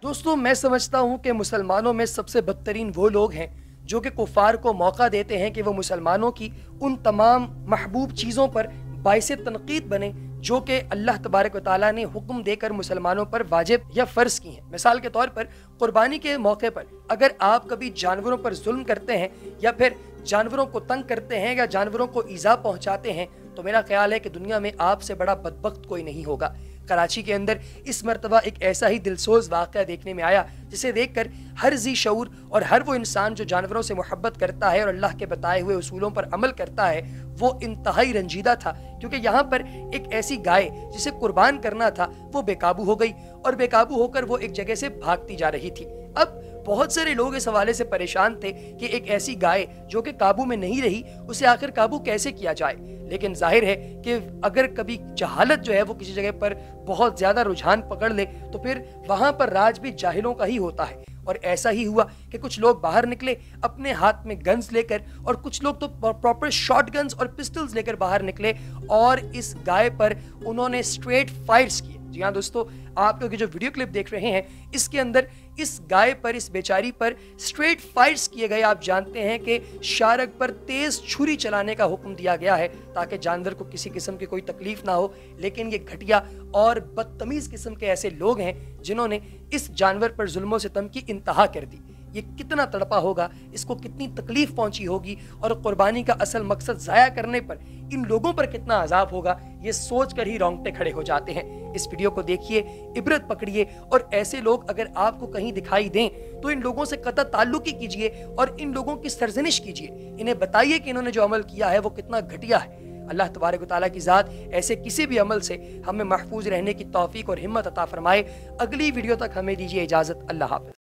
दोस्तों, मैं समझता हूँ कि मुसलमानों में सबसे बदतरीन वो लोग हैं जो कि कुफार को मौका देते हैं कि वो मुसलमानों की उन तमाम महबूब चीज़ों पर बाइसे तनकीद बने जो कि अल्लाह तबारक व तआला ने हुक्म देकर मुसलमानों पर वाजिब या फ़र्ज़ की हैं। मिसाल के तौर पर कुर्बानी के मौके पर अगर आप कभी जानवरों पर जुल्म करते हैं या फिर जानवरों को तंग करते हैं या जानवरों को ईज़ा पहुंचाते हैं तो मेरा ख्याल है कि दुनिया में आपसे बड़ा बदबख्त कोई नहीं होगा। कराची के अंदर इस मरतबा एक ऐसा ही दिलसोज वाक़या देखने में आया जिसे देखकर हर जी शऊर और हर वो इंसान जो जानवरों से मोहब्बत करता है और अल्लाह के बताए हुए उसूलों पर अमल करता है वो इंतहाई रंजीदा था, क्योंकि यहाँ पर एक ऐसी गाय जिसे कुर्बान करना था वो बेकाबू हो गई और बेकाबू होकर वो एक जगह से भागती जा रही थी। अब बहुत सारे लोग इस हवाले से परेशान थे कि एक ऐसी गाय जो कि काबू में नहीं रही उसे आखिर काबू कैसे किया जाए। लेकिन जाहिर है कि अगर कभी जहालत जो है वो किसी जगह पर बहुत ज्यादा रुझान पकड़ ले तो फिर वहां पर राज भी जाहिलों का ही होता है। और ऐसा ही हुआ कि कुछ लोग बाहर निकले अपने हाथ में गन्स लेकर और कुछ लोग तो प्रॉपर शॉट गन्स और पिस्टल्स लेकर बाहर निकले और इस गाय पर उन्होंने स्ट्रेट फायर्स किए। जी हाँ दोस्तों, आप लोग जो वीडियो क्लिप देख रहे हैं इसके अंदर इस गाय पर, इस बेचारी पर स्ट्रेट फायर्स किए गए। आप जानते हैं कि शारक पर तेज छुरी चलाने का हुक्म दिया गया है ताकि जानवर को किसी किस्म की कोई तकलीफ ना हो, लेकिन ये घटिया और बदतमीज किस्म के ऐसे लोग हैं जिन्होंने इस जानवर पर जुल्मों सितम की इंतहा कर दी। ये कितना तड़पा होगा, इसको कितनी तकलीफ पहुंची होगी और कुर्बानी का असल मकसद जाया करने पर इन लोगों पर कितना अजाब होगा, ये सोच कर ही रोंगटे खड़े हो जाते हैं। इस वीडियो को देखिए, इबरत पकड़िए और ऐसे लोग अगर आपको कहीं दिखाई दें तो इन लोगों से कतई ताल्लुक ही कीजिए और इन लोगों की सरजनिश कीजिए। इन्हें बताइए कि इन्होंने जो अमल किया है वो कितना घटिया है। अल्लाह तबारक व तआला की ज़ात ऐसे किसी भी अमल से हमें महफूज रहने की तौफीक और हिम्मत अता फरमाए। अगली वीडियो तक हमें दीजिए इजाज़त। अल्लाह हाफ़िज़।